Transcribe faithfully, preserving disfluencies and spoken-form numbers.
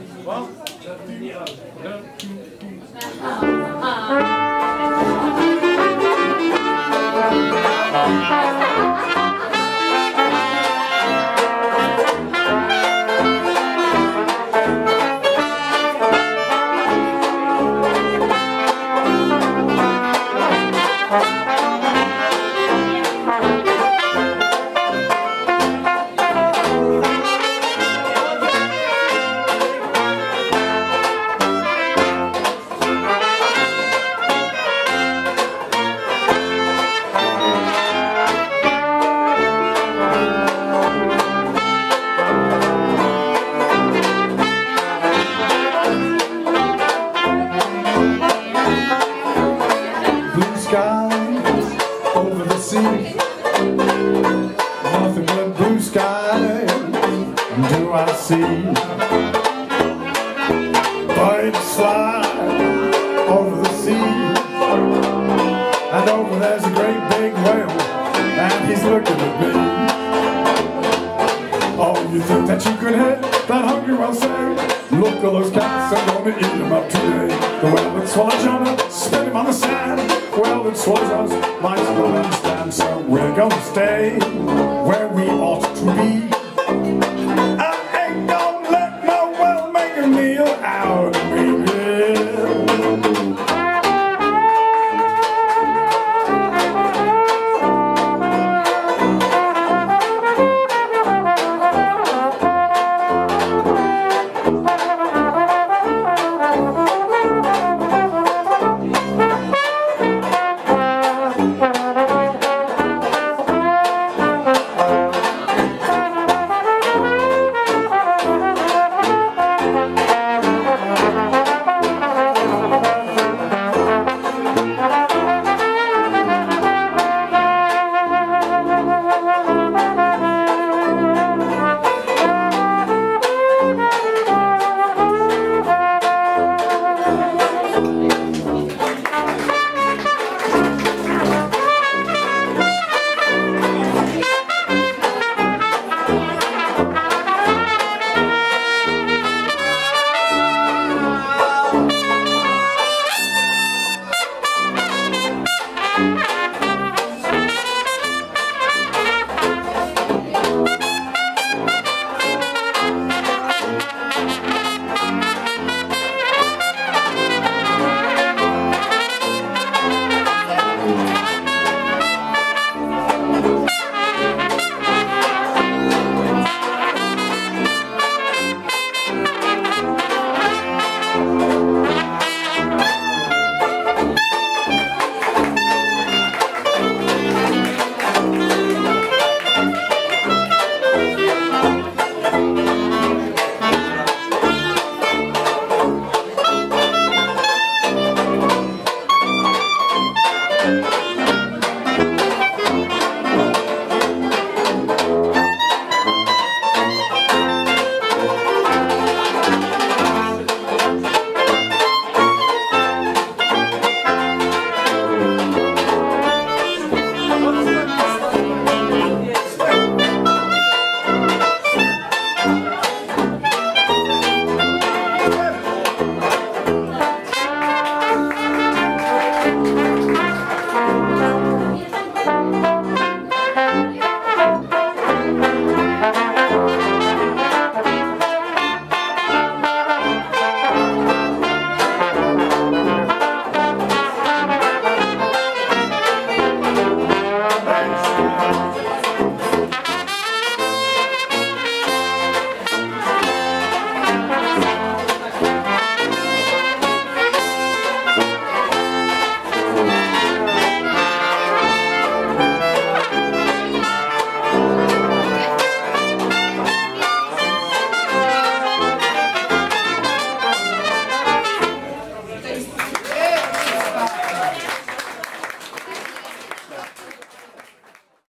Over the sea, nothing but blue skies do I see. Birds fly over the sea, and over there's a great big whale, and he's looking at me. Oh, you think that you could hit that hungry whale say, look at those cats, I'm gonna eat them up today. The whale that swallowed Jonah, spit him on the sand. Well, that swallows us, might as well understand. So we're gonna stay where we ought to be. I ain't gonna let no whale make a meal out of me.